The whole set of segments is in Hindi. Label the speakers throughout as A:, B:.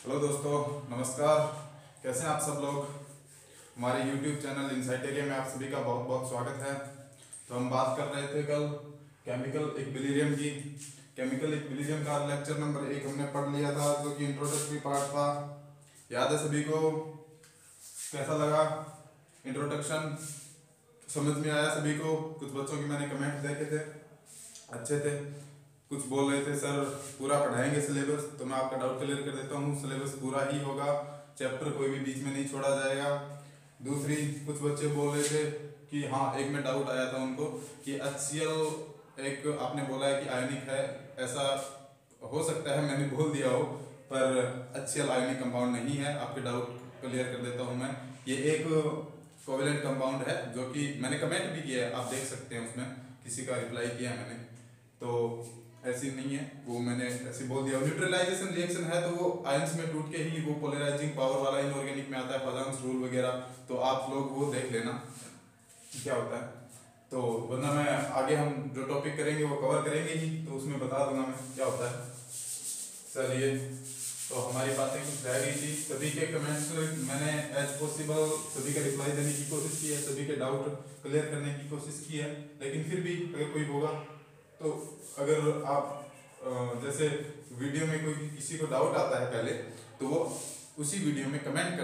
A: हेलो दोस्तों, नमस्कार। कैसे हैं आप सब लोग। हमारे YouTube चैनल इनसाइट एरिया में आप सभी का बहुत बहुत स्वागत है। तो हम बात कर रहे थे कल केमिकल इक्विलिब्रियम की। केमिकल इक्विलिब्रियम का लेक्चर नंबर 1 हमने पढ़ लिया था, जो कि इंट्रोडक्टरी पार्ट था। याद है सभी को? कैसा लगा इंट्रोडक्शन? समझ में आया सभी को? कुछ बच्चों की मैंने कमेंट देखे थे, अच्छे थे। कुछ बोल रहे थे सर पूरा पढ़ाएंगे सिलेबस, तो मैं आपका डाउट क्लियर कर देता हूँ। सिलेबस पूरा ही होगा, चैप्टर कोई भी बीच में नहीं छोड़ा जाएगा। दूसरी, कुछ बच्चे बोल रहे थे कि हाँ, एक में डाउट आया था उनको कि HCl एक आपने बोला है कि आयनिक है। ऐसा हो सकता है मैंने बोल दिया हो, पर HCl आयनिक कंपाउंड नहीं है। आपके डाउट क्लियर कर देता हूँ मैं। ये एक कोवेलेंट कंपाउंड है, जो कि मैंने कमेंट भी किया है, आप देख सकते हैं। उसमें किसी का रिप्लाई किया है मैंने, तो ऐसी नहीं है वो, मैंने ऐसे बोल दिया। न्यूट्रलाइजेशन रिएक्शन है तो वो आयंस में टूट के ही वो पोलराइजिंग पावर वाला इनऑर्गेनिक में आता है, फजांस रूल वगैरह। तो आप लोग वो देख लेना क्या होता है। तो वरना मैं आगे हम जो टॉपिक करेंगे वो कवर करेंगे ही, तो उसमें बता दूंगा मैं क्या होता है। चलिए, तो हमारी बातें कुछ रह गई थी। सभी के कमेंट्स मैंने एज पॉसिबल सभी का रिप्लाई देने की कोशिश की है, सभी के डाउट क्लियर करने की कोशिश की है। लेकिन फिर भी अगर कोई होगा, तो अगर आप जैसे वीडियो में कोई किसी को डाउट आता है पहले, तो वो उसी वीडियो में कमेंट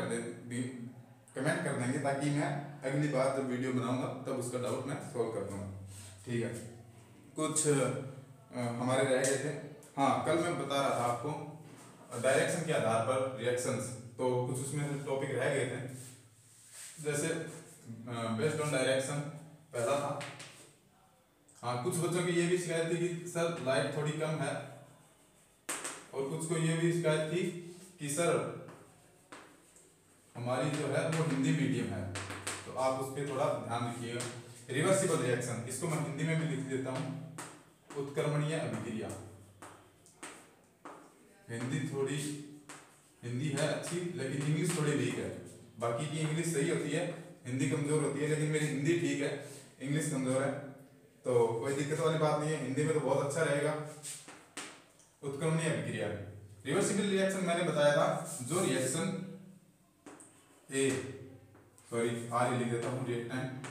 A: कर देंगे, ताकि मैं अगली बार जब वीडियो बनाऊंगा तब उसका डाउट मैं सॉल्व कर दूंगा। ठीक है। कुछ हमारे रह गए थे। हाँ, कल मैं बता रहा था आपको डायरेक्शन के आधार पर रिएक्शंस, तो कुछ उसमें टॉपिक रह गए थे। जैसे बेस्ड ऑन डायरेक्शन पहला था। हाँ, कुछ बच्चों की ये भी शिकायत थी कि सर लाइट थोड़ी कम है, और कुछ को ये भी शिकायत थी कि सर हमारी जो है वो हिंदी मीडियम है, तो आप उस पर थोड़ा ध्यान रखिएगा। रिवर्सिबल रिएक्शन, इसको मैं हिंदी में भी लिख देता हूँ, उत्क्रमणीय अभिक्रिया। हिंदी है अच्छी, लेकिन इंग्लिश थोड़ी वीक है। बाकी की इंग्लिश सही होती है, हिंदी कमजोर होती है, लेकिन मेरी हिंदी ठीक है, इंग्लिश कमजोर है। तो कोई दिक्कत वाली बात नहीं है, हिंदी में तो बहुत अच्छा रहेगा। उत्क्रमणीय अभिक्रिया, रिवर्सिबल रिएक्शन मैंने बताया था, जो रिएक्शन आर लिख देता हूँ, रिएक्टेंट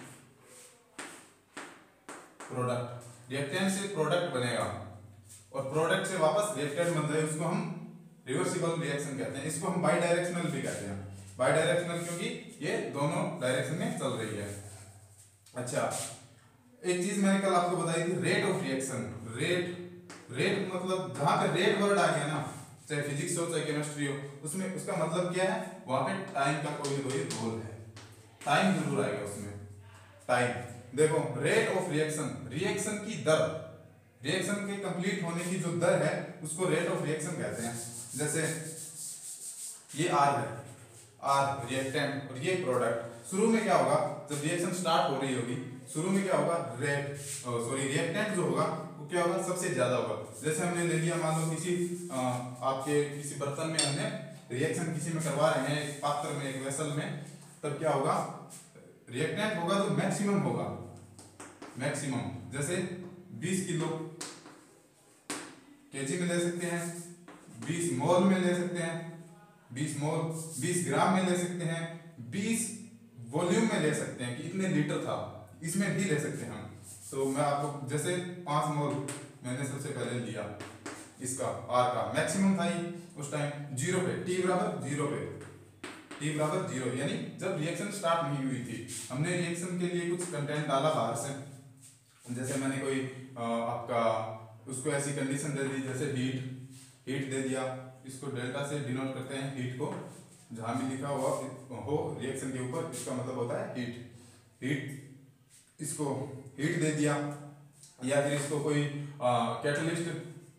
A: प्रोडक्ट, रिएक्टेंट से प्रोडक्ट बनेगा और प्रोडक्ट से वापस रिएक्टेंट बन जाए, उसको हम रिवर्सिबल रिएक्शन कहते हैं। इसको हम बाई डायरेक्शनल भी कहते हैं। बाई डायरेक्शनल क्योंकि ये दोनों डायरेक्शन में चल रही है। अच्छा, एक चीज मैंने कल आपको बताई थी, रेट ऑफ रिएक्शन। रेट मतलब जहां पे रेट वर्ड आ गया ना, चाहे फिजिक्स हो चाहे केमिस्ट्री हो, उसमें उसका मतलब क्या है, वहां पे टाइम का कोई रोल है। टाइम जरूर आएगा उसमें, टाइम। देखो, रेट ऑफ रिएक्शन, रिएक्शन की दर, रिएक्शन के कंप्लीट होने की जो दर है उसको रेट ऑफ रिएक्शन कहते हैं। जैसे ये आर है, आर रिएक्टेंट और ये प्रोडक्ट। शुरू में क्या होगा, जब रिएक्शन स्टार्ट हो रही होगी, शुरू में क्या होगा, रिएक्टेंट जो होगा वो क्या होगा, सबसे ज्यादा होगा। जैसे हमने ले लिया, मान लो किसी आपके किसी बर्तन में हमने रिएक्शन किसी में करवा रहे हैं, एक पात्र में, एक वेसल में, तब क्या होगा, रिएक्टेंट होगा जो मैक्सिमम होगा। मैक्सिमम जैसे 20 किलो केजी में ले सकते हैं, 20 मोल में ले सकते हैं, 20 ग्राम में ले सकते हैं, 20 वॉल्यूम में ले सकते हैं कि इतने लीटर था, इसमें भी ले सकते हैं हम। तो मैं आपको जैसे 5 मोल मैंने सबसे पहले लिया, इसका आर का मैक्सिमम था ही उस टाइम, 0 पे, टी बराबर 0 पे, टी बराबर 0, यानी जब रिएक्शन स्टार्ट नहीं हुई थी। हमने रिएक्शन के लिए कुछ कंटेंट डाला बाहर से, जैसे मैंने कोई आपका उसको ऐसी कंडीशन दे दी, जैसे हीट दे दिया, इसको डेल्टा से डिनोट करते हैं हीट को, जहां भी लिखा हुआ हो रिएक्शन के ऊपर, इसका मतलब होता है हीट। इसको हीट दे दिया, या फिर इसको कोई कैटलिस्ट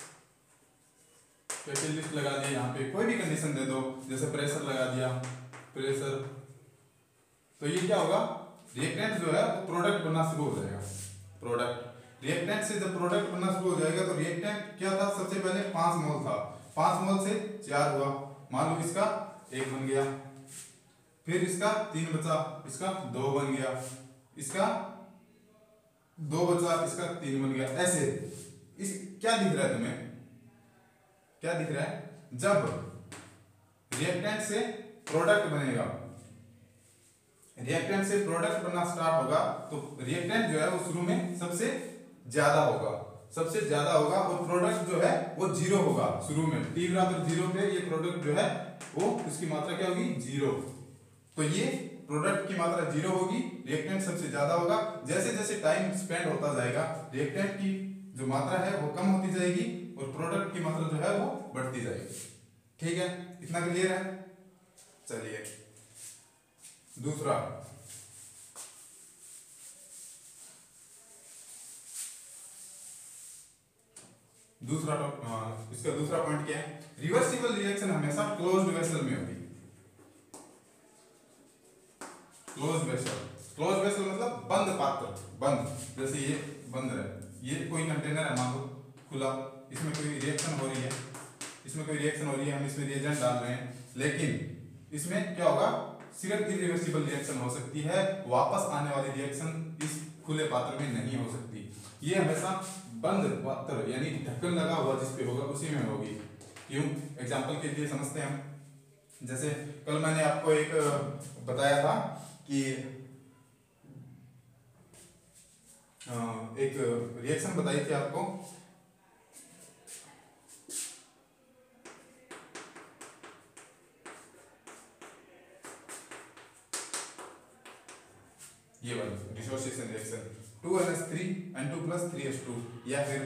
A: लगा दिया, यहाँ पे कोई भी कंडीशन दे दो, जैसे प्रेशर लगा दिया, प्रेशर, तो ये क्या होगा, रिएक्टेंट जो है वो प्रोडक्ट बनना शुरू हो जाएगा। प्रोडक्ट, रिएक्टेंट से जब प्रोडक्ट बनना शुरू हो जाएगा, तो रिएक्टेंट क्या था, सबसे पहले 5 मोल था, 5 मोल से 4 हुआ, मान लो इसका 1 बन गया, फिर इसका 3 बचा, इसका 2 बन गया, इसका 2 बचा, इसका 3 बन गया, ऐसे। इस क्या दिख रहा है तुम्हें, क्या दिख रहा है, जब रिएक्टेंट से प्रोडक्ट बनेगा, रिएक्टेंट से प्रोडक्ट बनना स्टार्ट होगा तो रिएक्टेंट जो है वो शुरू में सबसे ज्यादा होगा, सबसे ज्यादा होगा, और प्रोडक्ट जो है वो जीरो होगा शुरू में। t बराबर जीरो पे ये प्रोडक्ट जो है वो इसकी मात्रा क्या होगी, जीरो। तो ये प्रोडक्ट की मात्रा जीरो होगी, रिएक्टेंट सबसे ज्यादा होगा। जैसे जैसे टाइम स्पेंड होता जाएगा रिएक्टेंट की जो मात्रा है वो कम होती जाएगी और प्रोडक्ट की मात्रा जो है वो बढ़ती जाएगी। ठीक है, इतना क्लियर है। चलिए दूसरा, इसका दूसरा पॉइंट क्या है, रिवर्सिबल रिएक्शन हमेशा क्लोज्ड वेसल में होगी। क्लोज्ड वेसल, क्लोज्ड वेसल मतलब बंद पात्र, बंद, जैसे ये बंद है, ये कोई कंटेनर है मान लो खुला, इसमें कोई रिएक्शन हो रही है, इसमें कोई रिएक्शन हो रही है, हम इसमें रिएजेंट डाल रहे हैं, लेकिन इसमें क्या होगा, सिर्फ इरिवर्सिबल रिएक्शन हो सकती है, वापस आने वाली रिएक्शन इस खुले पात्र में नहीं हो सकती। ये हमेशा बंद पात्र यानी ढक्कन लगा हुआ जिस पे होगा उसी में होगी। क्यों, एग्जांपल के लिए समझते हैं हम। जैसे कल मैंने आपको एक बताया था कि एक रिएक्शन बताई थी आपको, ये वाली dissociation reaction 2NH3 N2 + 3H2, या फिर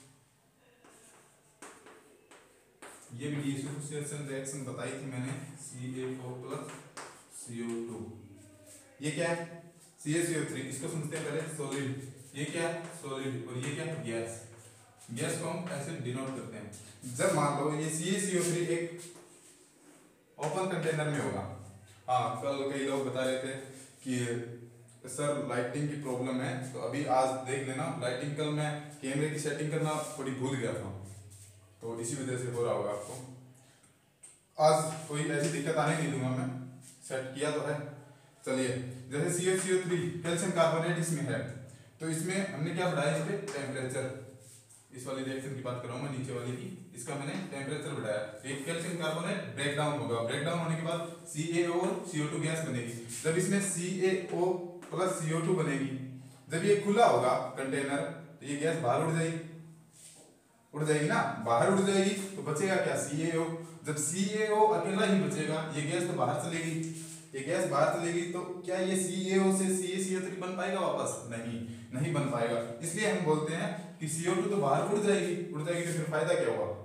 A: ये भी डिसोसिएशन रिएक्शन बताई थी मैंने, CaO + CO2। ये क्या है, CaCO3, इसको समझते हैं पहले, सॉलिड, ये क्या है सॉलिड, और ये क्या है गैस। गैस को हम ऐसे डिनोट करते हैं। जब मान लो ये CaCO3 एक ओपन कंटेनर में होगा, हाँ कल कई लोग बता रहे थे कि सर लाइटिंग की प्रॉब्लम है, तो अभी आज देख लेना लाइटिंग, कल मैं कैमरे की सेटिंग करना थोड़ी भूल गया था, तो इसी वजह से हो रहा होगा आपको। आज कोई ऐसी दिक्कत आने नहीं दूंगा, मैं सेट किया तो है। चलिए, जैसे CaCO3 कैल्शियम कार्बोनेट इसमें है, तो इसमें हमने क्या बढ़ाया, इस पे टेम्परेचर, इस वाली रिएक्शन की बात कर रहा हूँ मैं, नीचे वाली की, इसका मैंने टेम्परेचर बढ़ाया, एक कैल्शियम कार्बोनेट ब्रेक डाउन होगा, ब्रेक डाउन होने के बाद CaO और CO2 गैस बनेगी। जब इसमें CaO + CO2 बनेगी, जब ये खुला होगा कंटेनर तो ये गैस बाहर उड़ जाएगी ना, बाहर उड़ जाएगी तो बचेगा क्या, CaO। जब CaO अकेला ही बचेगा, ये गैस तो बाहर चलेगी, ये गैस बाहर चलेगी, तो क्या ये CaO से CaCO3 बन पाएगा वापस, नहीं बन पाएगा। इसलिए हम बोलते हैं कि CO2 तो बाहर उड़ जाएगी तो फिर फायदा क्या हुआ,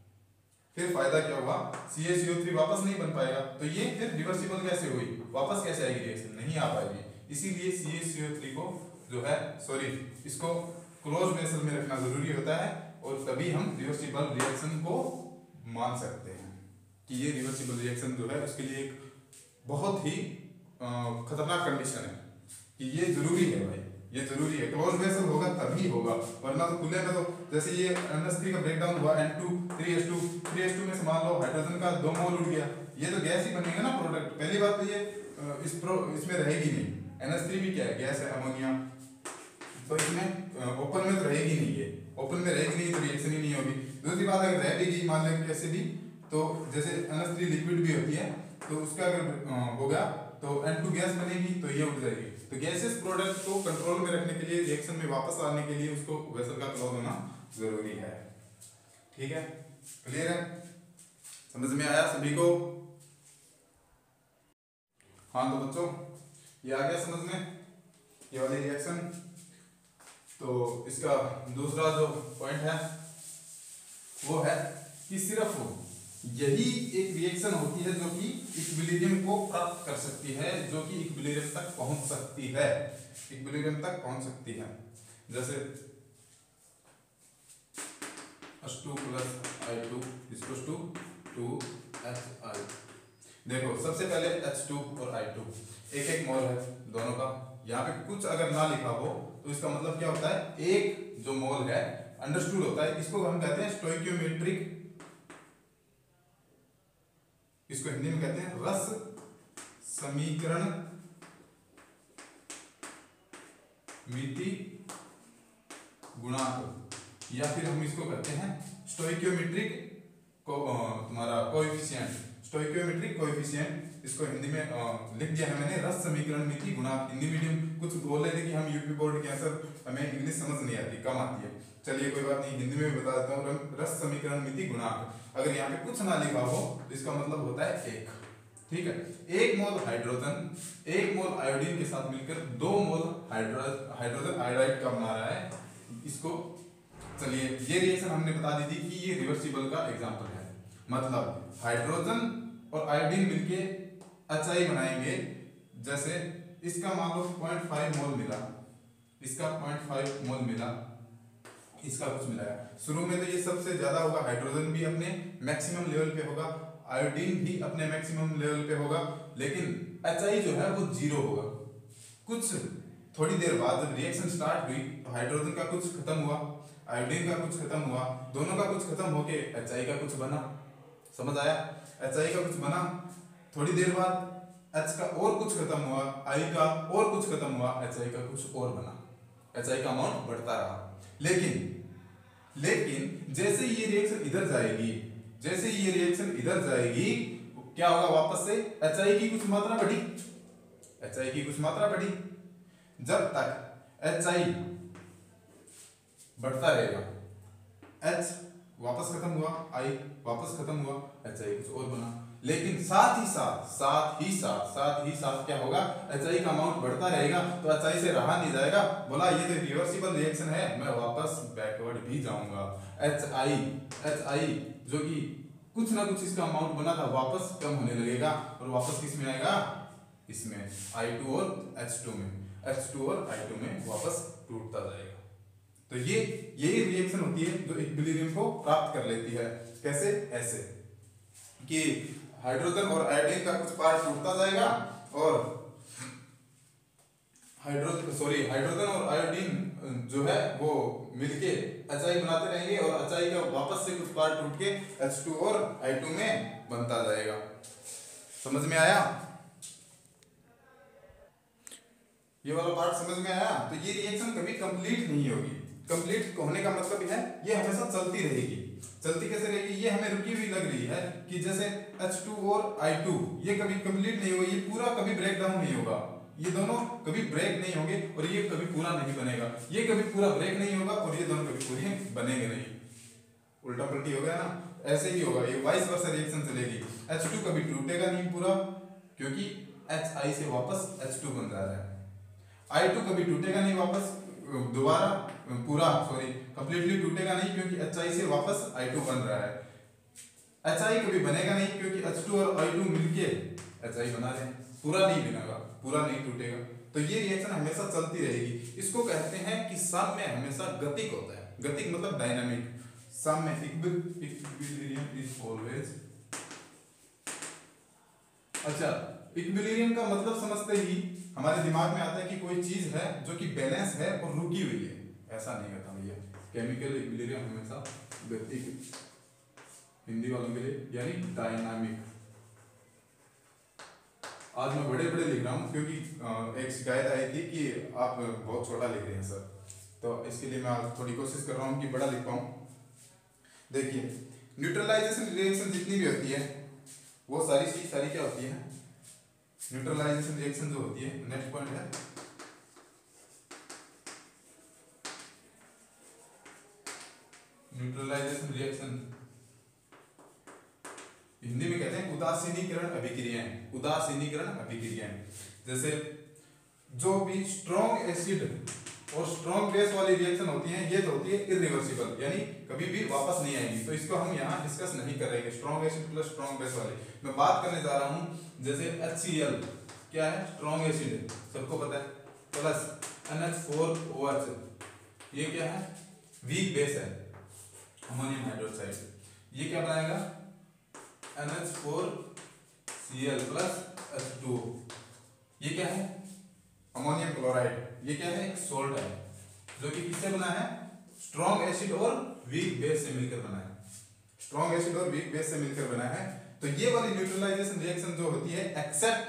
A: CaCO3 वापस नहीं बन पाएगा, तो ये फिर रिवर्सिबल कैसे हुई, वापस कैसे आएगी रिएक्शन, नहीं आ पाएगी। इसीलिए CaCO3 को जो है इसको क्लोज वेसल में रखना जरूरी होता है, और तभी हम रिवर्सिबल रिएक्शन को मान सकते हैं कि ये रिवर्सिबल रिएक्शन जो है उसके लिए एक बहुत ही खतरनाक कंडीशन है कि ये जरूरी है भाई, ये जरूरी है। क्लोज वेसल होगा तभी होगा, वरना तो खुले में तो जैसे ये NH3 का ब्रेकडाउन हुआ, N2 3H2 में से मान लो हाइड्रोजन का 2 मोल उड़ गया, ये तो गैस ही बनेगा ना प्रोडक्ट। पहली बात तो ये इसमें रहेगी नहीं, NH3 भी क्या है, गैस है, अमोनिया, तो इसमें ओपन में तो रहेगी नहीं, ये ओपन में रहेगी नहीं तो रिएक्शन ही नहीं होगी। दूसरी बात, अगर रह भी गई मान लें कैसे भी, तो जैसे NH3 लिक्विड भी होती है, तो उसका अगर होगा तो N2 गैस बनेगी तो ये उड़ जाएगी। तो गैसेस प्रोडक्ट को कंट्रोल में रखने के लिए, रिएक्शन में वापस आने के लिए उसको वेसल का क्लोज होना जरूरी है। ठीक है, क्लियर है, समझ में आया सभी को? हाँ तो बच्चों ये आ गया समझ में, ये वाली रिएक्शन। तो इसका दूसरा जो पॉइंट है वो है कि सिर्फ यही एक रिएक्शन होती है जो कि इक्विलिब्रियम को प्राप्त कर सकती है, जो कि इक्विलिब्रियम तक पहुंच सकती है, इक्विलिब्रियम तक पहुंच सकती है। जैसे H2 + I2 = 2HI। देखो सबसे पहले H2 और I2 एक मोल है दोनों का, यहाँ पे कुछ अगर ना लिखा हो तो इसका मतलब क्या होता है, एक जो मोल है अंडरस्टूड होता है, इसको हम कहते हैं स्टोइकियोमेट्रिक, इसको हिंदी में कहते हैं रस समीकरण मिति गुणांक, या फिर हम इसको कहते हैं स्टोइकियोमेट्रिक तुम्हारा कोएफिशिएंट, स्टोइकियोमेट्रिक कोएफिशिएंट, इसको हिंदी में लिख दिया है मैंने रस समीकरण मिति गुणांक। हिंदी मीडियम कुछ बोल रहे थे कि हम यूपी बोर्ड के आंसर हमें इंग्लिश समझ नहीं आती, कम आती है। चलिए कोई बात नहीं, हिंदी में भी बता देता हूँ, रस समीकरण मिति गुणांक। अगर यहाँ पे कुछ ना लिखा हो तो इसका मतलब होता है एक, ठीक है। 1 मोल हाइड्रोजन 1 मोल आयोडीन के साथ मिलकर 2 मोल हाइड्रोजन आयोडाइड का बना रहा है इसको। चलिए ये रिएक्शन हमने बता दी थी कि ये रिवर्सिबल का एग्जांपल है, मतलब हाइड्रोजन और आयोडीन मिलके HI बनाएंगे। जैसे इसका मान लो 0.5 मोल मिला, इसका 0.5 मोल मिला, इसका कुछ मिला है। शुरू में तो ये सबसे ज्यादा होगा, हाइड्रोजन भी अपने मैक्सिमम लेवल पे होगा, आयोडीन भी अपने मैक्सिमम लेवल पे होगा, लेकिन HI जो है वो 0 होगा। कुछ थोड़ी देर बाद जब रिएक्शन स्टार्ट हुई तो हाइड्रोजन का कुछ खत्म हुआ, आयोडीन का कुछ खत्म हुआ, दोनों का कुछ खत्म होके HI का कुछ बना। समझ आया? HI का कुछ बना, थोड़ी देर बाद H का और कुछ खत्म हुआ, I का और कुछ खत्म हुआ, HI का कुछ और बना। HI का अमाउंट बढ़ता रहा। लेकिन जैसे ये रिएक्शन इधर जाएगी, जैसे ये रिएक्शन इधर जाएगी, क्या होगा? वापस से HI की कुछ मात्रा बढ़ी, HI की कुछ मात्रा बढ़ी। जब तक HI बढ़ता रहेगा, H वापस खत्म हुआ, I वापस खत्म हुआ, HI कुछ और बना। लेकिन साथ ही साथ क्या होगा? HI का अमाउंट बढ़ता रहेगा, तो HI से रहा नहीं जाएगा, बोला ये तो रिवर्सिबल रिएक्शन है, मैं वापस बैकवर्ड भी जाऊंगा। HI जो कि कुछ ना कुछ इसका अमाउंट बना था वापस कम होने लगेगा, और वापस किस में आएगा? इसमें I2 और H2 में, H2 और I2 में वापस टूटता जाएगा। तो यही रिएक्शन होती है जो इक्विलिब्रियम को प्राप्त कर लेती है। कैसे? ऐसे कि हाइड्रोजन और आयोडीन का कुछ पार्ट टूटता जाएगा, और हाइड्रोजन और आयोडीन जो है वो मिलके HI बनाते रहेंगे, और HI का वापस से कुछ पार्ट टूट के H2 और I2 में बनता जाएगा। समझ में आया? ये वाला पार्ट समझ में आया? तो ये रिएक्शन कभी कंप्लीट नहीं होगी। कंप्लीट होने का मतलब है ये हमेशा चलती रहेगी। चलती कैसे रहेगी? ये हमें रुकी हुई लग रही है कि जैसे H2 और I2 ये कभी कंप्लीट नहीं होगा, ये पूरा कभी ब्रेक डाउन नहीं होगा, ये दोनों कभी ब्रेक नहीं होंगे, और ये कभी पूरा नहीं बनेगा, ये कभी पूरा ब्रेक नहीं होगा, और ये दोनों कभी पूरे बनेंगे नहीं। उल्टा पलटी हो गया ना? ऐसे ही होगा, ये वाइस वर्सा रिएक्शन चलेगी। H2 कभी टूटेगा नहीं पूरा, क्योंकि HI से वापस H2 बन रहा है। I2 कभी टूटेगा नहीं वापस दोबारा पूरा, कंप्लीटली टूटेगा नहीं, क्योंकि HI से वापस I2 बन रहा है। HI कभी बनेगा नहीं, क्योंकि H2 और I2 मिलके HI बना रहे हैं, पूरा नहीं बनेगा, पूरा नहीं टूटेगा। तो ये रिएक्शन हमेशा चलती रहेगी। इसको कहते हैं कि सम में हमेशा गतिक होता है। गतिक मतलब डायनामिक। सम में इक्विलिब्रियम इज ऑलवेज। अच्छा, इक्विलिब्रियम का मतलब समझते ही हमारे दिमाग में आता है कि कोई चीज है जो कि बैलेंस है और रुकी हुई है। ऐसा नहीं होता भैया। केमिकल इक्विलिब्रियम हमेशा गतिक, हिंदी वालों के लिए यानी डायनामिक। आज मैं बड़े बड़े लिख रहा हूँ, क्योंकि एक शिकायत आई थी कि आप बहुत छोटा लिख रहे हैं सर, तो इसके लिए मैं आज थोड़ी कोशिश कर रहा हूँ कि बड़ा लिख पाऊँ। देखिए, न्यूट्रलाइजेशन रिएक्शन जितनी भी होती है वो सारी क्या होती है? न्यूट्रलाइजेशन रिएक्शन जो होती है, नेक्स्ट पॉइंट है न्यूट्रलाइजेशन रिएक्शन, हिंदी में कहते हैं उदासीनीकरण अभिक्रियाएं। उदासीनीकरण अभिक्रियाएं जैसे जो भी स्ट्रॉन्ग एसिड और स्ट्रॉन्ग बेस वाली रिएक्शन होती है, ये तो होती है इरिवर्सिबल, यानी कभी भी वापस नहीं आएगी। तो इसको हम यहाँ डिस्कस नहीं करेंगे। Strong acid plus strong base वाली मैं बात करने जा रहा हूँ। जैसे HCl क्या है? स्ट्रॉन्ग एसिड, सबको पता है, प्लस NH4OH, ये क्या है? वीक बेस है, अमोनियम हाइड्रोक्साइड। ये क्या बनाएगा? NH4Cl plus H2O। ये क्या है? Ammonium chloride. ये क्या है? एक सोल्ट है, जो कि किससे बना है? स्ट्रॉन्ग एसिड और वीक बेस से मिलकर बना है। स्ट्रॉन्ग एसिड और वीक बेस से मिलकर बना है। तो ये वाली न्यूट्रलाइजेशन रिएक्शन जो होती है, except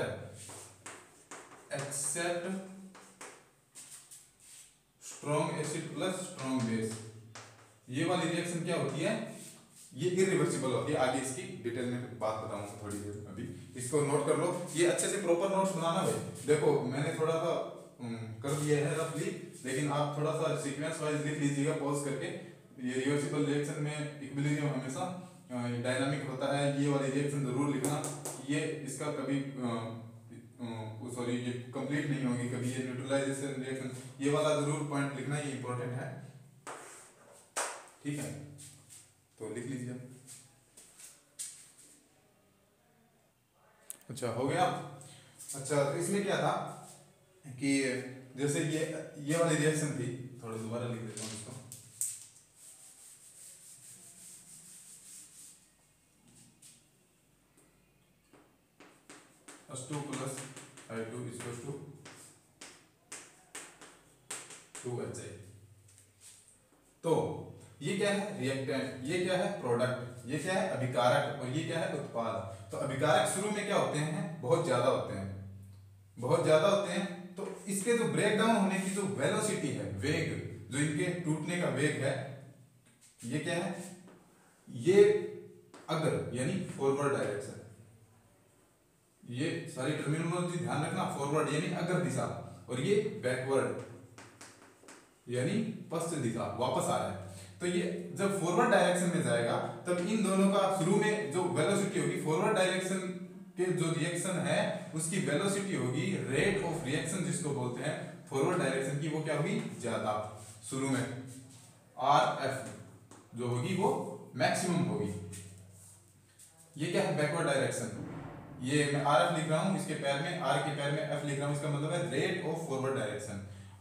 A: strong acid plus strong base, ये वाली रिएक्शन क्या होती है? ये इरिवर्सिबल होती है। आगे इसकी डिटेल में बात बताऊंगा थोड़ी देर में, अभी इसको नोट कर लो। ये अच्छे से प्रॉपर नोट्स बनाना भाई। देखो मैंने थोड़ा सा कर दिया है रफली, लेकिन आप थोड़ा सा सीक्वेंस वाइज लिख लीजिएगा पॉज करके। ये रिवर्सिबल रिएक्शन में इक्विलिब्रियम हमेशा डायनामिक होता है, ये वाली रिएक्शन जरूर लिखना। ये इसका कभी सॉरी ये कंप्लीट नहीं होगी कभी, ये न्यूट्रलाइजेशन रिएक्शन, ये वाला जरूर पॉइंट लिखना, ये इंपॉर्टेंट है, ठीक है। तो लिख लीजिए। अच्छा हो गया। अच्छा तो इसमें क्या था कि जैसे ये वाली रिएक्शन थी, थोड़ा दोबारा लिख देता हूँ इसको। H2 plus I2 equals to 2HI। तो ये क्या है रिएक्टेंट, ये क्या है प्रोडक्ट, ये क्या है अभिकारक और ये क्या है उत्पाद। तो अभिकारक शुरू में क्या होते हैं, बहुत ज्यादा होते हैं, बहुत ज्यादा होते हैं। तो इसके जो ब्रेक डाउन होने की जो वेलोसिटी है, वेग, जो इनके टूटने का वेग है, ये क्या है, ये अगर यानी फॉरवर्ड डायरेक्शन, ये सारी टर्मिनोलॉजी ध्यान रखना। फॉरवर्ड यानी अगर दिशा, और ये बैकवर्ड यानी पश्चिम दिशा, वापस आ रहा है। तो ये जब फॉरवर्ड डायरेक्शन में जाएगा तब इन दोनों का शुरू में जो वेलोसिटी होगी, फॉरवर्ड डायरेक्शन के जो रिएक्शन है उसकी वेलोसिटी होगी, रेट ऑफ रिएक्शन जिसको बोलते हैं फॉरवर्ड डायरेक्शन की, वो क्या होगी, ज्यादा शुरू में। RF जो होगी वो मैक्सिमम होगी। ये क्या है बैकवर्ड डायरेक्शन, ये मैं RF लिख रहा हूं, इसके पैर में R के पैर में F लिख रहा हूं, इसका मतलब है rate of forward direction.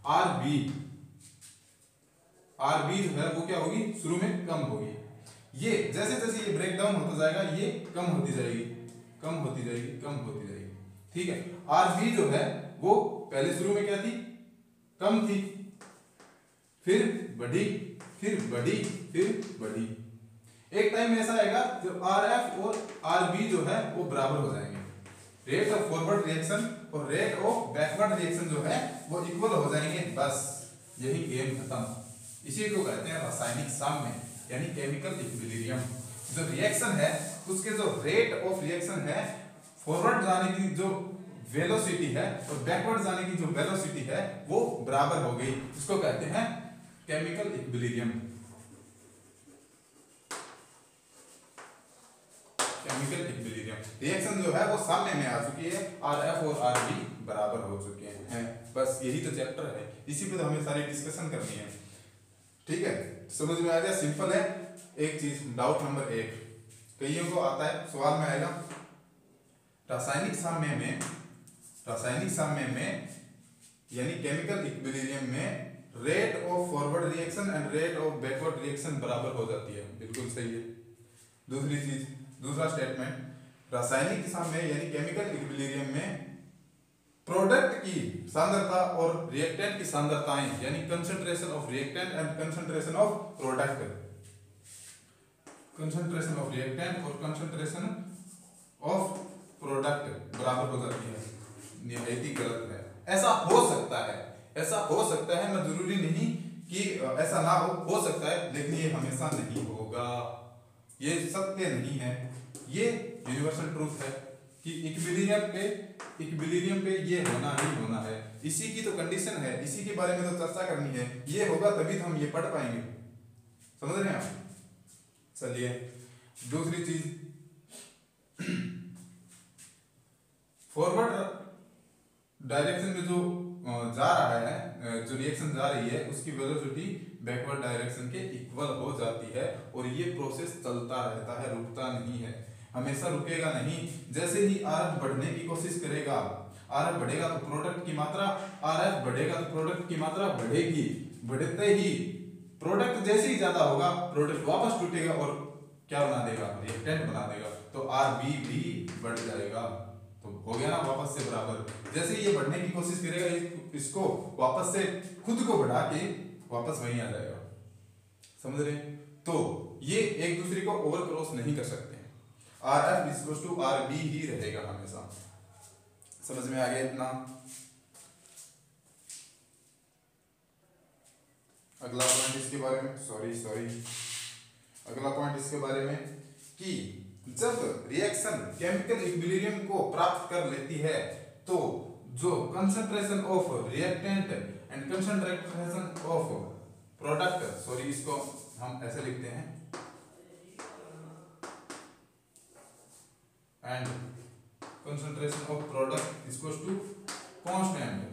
A: RB जो है वो क्या होगी, शुरू में कम होगी। ये जैसे जैसे ये ब्रेक डाउन होता जाएगा ये कम होती जाएगी, कम होती जाएगी, कम होती जाएगी, ठीक है। RB जो है वो पहले शुरू में क्या थी, कम थी, फिर बढ़ी, फिर बढ़ी, फिर बढ़ी। एक टाइम में ऐसा आएगा जब RF और RB जो है वो बराबर हो जाएंगे। रेट ऑफ फॉरवर्ड रिएक्शन और रेट ऑफ बैकवर्ड रिएक्शन जो है वो इक्वल हो जाएंगे, बस यही गेम खत्म। इसी को कहते हैं रासायनिक साम्य यानी केमिकल इक्विलिब्रियम। जो रिएक्शन है उसके जो रेट ऑफ रिएक्शन है, फॉरवर्ड जाने की जो वेलोसिटी है और बैकवर्ड जाने की जो वेलोसिटी है वो बराबर हो गई, इसको कहते हैं chemical equilibrium. Chemical equilibrium reaction जो है वो सामने में आ चुकी है, RF और RB बराबर हो चुके हैं। बस यही तो चैप्टर है, इसी पे तो हमें सारी डिस्कशन करनी है, ठीक है। समझ में आ गया, सिंपल है। एक चीज डाउट नंबर 1 कईयों को आता है, सवाल में आएगा रासायनिक साम्य में यानी केमिकल इक्विलिब्रियम में rate of forward reaction and rate of backward reaction बराबर हो जाती है, बिल्कुल सही है। दूसरी चीज, दूसरा स्टेटमेंट, रासायनिक साम्य यानी केमिकल इक्विलिब्रियम में प्रोडक्ट की सांद्रता और रिएक्टेंट की सांद्रताएं यानी concentration of reactant and concentration of product, concentration of reactant और कंसंट्रेशन ऑफ प्रोडक्ट बराबर हो जाती है। नियति गलत है, ऐसा हो सकता है, ऐसा हो सकता है, मैं जरूरी नहीं कि ऐसा ना हो सकता है, लेकिन ये हमेशा नहीं होगा, ये सत्य नहीं है, ये यूनिवर्सल ट्रूथ है कि इक्विलिब्रियम पे ये होना ही होना है। इसी की तो कंडीशन है, इसी के बारे में तो चर्चा करनी है, ये होगा तभी तो हम ये पढ़ पाएंगे, समझ रहे हैं आप। चलिए दूसरी चीज, फॉरवर्ड डायरेक्शन में जो जा रहा है, जो रिएक्शन जा रही है उसकी वेलोसिटी बैकवर्ड डायरेक्शन के इक्वल हो जाती है, और ये प्रोसेस चलता रहता है, रुकता नहीं है, हमेशा रुकेगा नहीं। जैसे ही RF बढ़ने की कोशिश करेगा, RF बढ़ेगा तो प्रोडक्ट की मात्रा, RF बढ़ेगा तो प्रोडक्ट की मात्रा बढ़ेगी, बढ़ते ही प्रोडक्ट जैसे ही ज्यादा होगा प्रोडक्ट वापस टूटेगा और क्या बना देगा, रिएक्टेंट बना देगा, तो RB भी बढ़ जाएगा, तो हो गया ना वापस से बराबर। जैसे ही ये बढ़ने की कोशिश करेगा इसको वापस से खुद को बढ़ा के वापस वहीं आ जाएगा, समझ रहे। तो ये एक दूसरे को ओवर क्रॉस नहीं कर सकते, RF इक्वल्स टू RB ही रहेगा हमेशा, समझ में आ गया इतना। अगला पॉइंट इसके बारे में, सॉरी अगला पॉइंट इसके बारे में कि जब रिएक्शन केमिकल इक्विलिब्रियम को प्राप्त कर लेती है तो जो concentration of reactant and concentration of product, sorry इसको हम ऐसे लिखते हैं, and concentration of product equals to constant,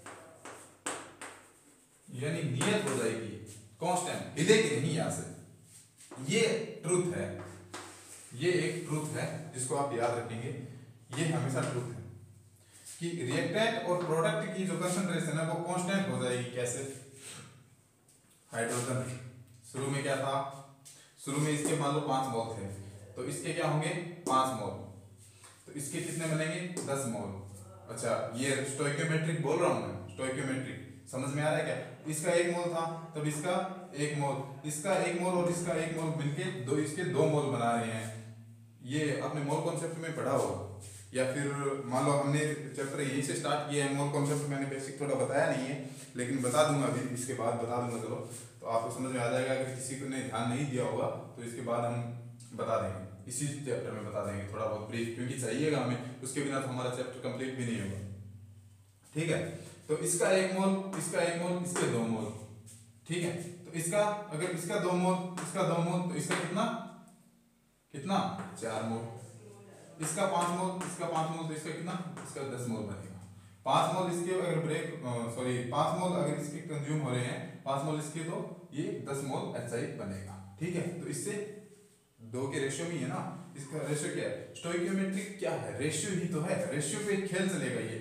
A: यानी नियत हो जाएगी कांस्टेंट, हिलेगी नहीं यहां से। ये ट्रूथ है, ये एक ट्रूथ है जिसको आप याद रखेंगे, ये हमेशा ट्रूथ है कि रिएक्टेंट और प्रोडक्ट की जो कंसंट्रेशन है वो कांस्टेंट हो जाएगी। कैसे? हाइड्रोजन शुरू में क्या था, शुरू में इसके मान लो 5 मोल थे, तो इसके क्या होंगे 5 मोल, तो इसके कितने बनेंगे 10 मोल। अच्छा, ये स्टोइकियोमेट्रिक बोल रहा हूं मैं, स्टोइकियोमेट्रिक समझ में आ रहा है क्या? इसका 1 मोल था, तब इसका 1 मोल, इसका 1 मोल और इसका 1 मोल मिलके दो, इसके 2 मोल बना रहे हैं। ये आपने मोल कॉन्सेप्ट में पढ़ा होगा, या फिर मान लो हमने चैप्टर यहीं से स्टार्ट किया है। मोल कॉन्सेप्ट मैंने बेसिक थोड़ा बताया नहीं है, लेकिन बता दूंगा अभी, इसके बाद बता दूंगा। चलो, तो आपको समझ में आ जाएगा। अगर किसी को ने ध्यान नहीं दिया होगा तो इसके बाद हम बता देंगे, इसी चैप्टर में बता देंगे थोड़ा बहुत ब्रीफ, क्योंकि चाहिएगा हमें, उसके बिना तो हमारा चैप्टर कंप्लीट भी नहीं होगा। ठीक है, तो इसका 1 मोल, इसका 1 मोल, इसके 2 मोल। ठीक है, तो इसका अगर इसका 2 मोल, इसका 2 मोल, तो इसका कितना कितना 4 मोल, इसका 5 मोल, इसका 5 मोल, तो इसका कितना, इसका 10 मोल बनेगा। 5 मोल इसके अगर ब्रेक, सॉरी 5 मोल अगर इसके कंज्यूम हो रहे हैं, 5 मोल इसके, तो ये 10 मोल HI बनेगा। ठीक है, तो इससे 2 के रेशियो में है ना, इसका रेशियो क्या है, स्टोइकियोमेट्रिक क्या है, रेशियो ही तो है, रेशियो पे खेल चलेगा ये,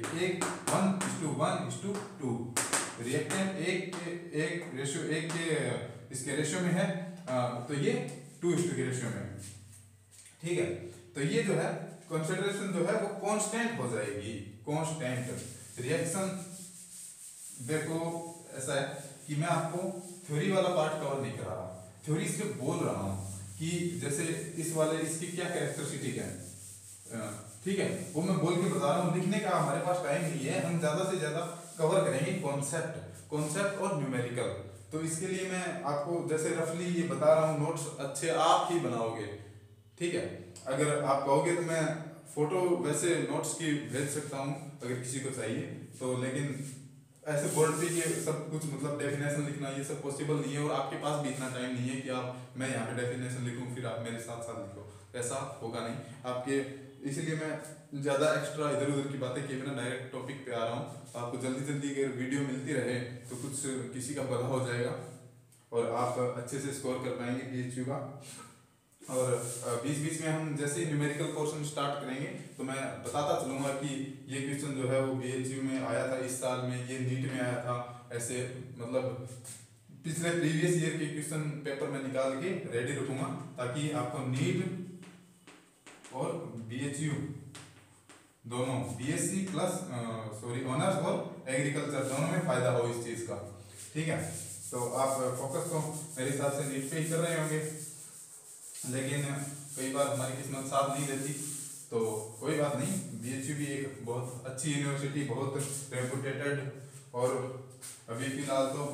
A: 1:1:2, रिएक्टेंट 1 रेशियो 1 के इसके रेशियो में है, तो ये 2:2 के रेशियो में है। ठीक है, तो ये जो है कंसंट्रेशन जो है वो कांस्टेंट हो जाएगी, कांस्टेंट। रिएक्शन देखो ऐसा है कि मैं आपको थ्योरी वाला पार्ट कवर नहीं करा रहा, थ्योरी सिर्फ बोल रहा हूँ कि जैसे इस वाले इसकी क्या कैरेक्टरिस्टिक है, ठीक है, वो मैं बोल के बता रहा हूँ। लिखने का हमारे पास टाइम नहीं है, हम ज्यादा से ज्यादा कवर करेंगे कॉन्सेप्ट और न्यूमेरिकल। तो इसके लिए मैं आपको जैसे रफली ये बता रहा हूँ, नोट्स अच्छे आप ही बनाओगे। ठीक है, अगर आप कहोगे तो मैं फोटो वैसे नोट्स की भेज सकता हूँ अगर किसी को चाहिए तो, लेकिन ऐसे बोर्ड पे ये सब कुछ मतलब डेफिनेशन लिखना ये सब पॉसिबल नहीं है, और आपके पास भी इतना टाइम नहीं है कि आप मैं यहाँ पे डेफिनेशन लिखूँ फिर आप मेरे साथ साथ लिखो, ऐसा होगा नहीं आपके। इसलिए मैं ज़्यादा एक्स्ट्रा इधर उधर की बातें किए बिना डायरेक्ट टॉपिक पे आ रहा हूँ। आपको जल्दी जल्दी अगर वीडियो मिलती रहे तो कुछ किसी का भला हो जाएगा और आप अच्छे से स्कोर कर पाएंगे PHU का। और बीच बीच में हम जैसे ही न्यूमेरिकल पोर्शन स्टार्ट करेंगे तो मैं बताता चलूँगा कि ये क्वेश्चन जो है वो BHU में आया था इस साल में, ये नीट में आया था, ऐसे मतलब पिछले प्रीवियस ईयर के क्वेश्चन पेपर में निकाल के रेडी रखूँगा ताकि आपको नीट और BHU दोनों, BSc प्लस ऑनर्स और एग्रीकल्चर दोनों में फायदा हो इस चीज़ का। ठीक है, तो आप फोकस तो मेरे हिसाब से नीट पे ही कर रहे होंगे, लेकिन कई बार हमारी किस्मत साथ नहीं देती, तो कोई बात नहीं। BHU भी एक बहुत अच्छी यूनिवर्सिटी, बहुत रेपुटेटेड, और अभी फिलहाल तो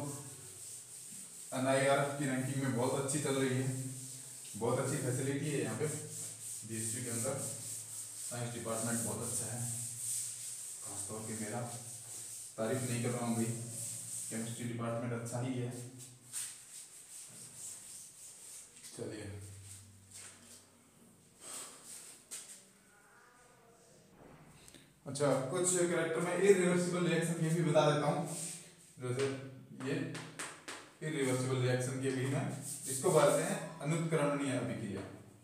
A: NIRF की रैंकिंग में बहुत अच्छी चल रही है, बहुत अच्छी फैसिलिटी है यहाँ पे BHU के अंदर। साइंस डिपार्टमेंट बहुत अच्छा है, खासतौर पे मेरा तारीफ नहीं कर रहा हूँ भाई, केमिस्ट्री डिपार्टमेंट अच्छा ही है। चलिए, अच्छा कुछ कैरेक्टर में इरिवर्सिबल रिएक्शन ये भी बता देता हूँ, जैसे ये इरिवर्सिबल रिएक्शन के भी मैं इसको बोलते हैं अनुत्क्रमणीय अभिक्रिया।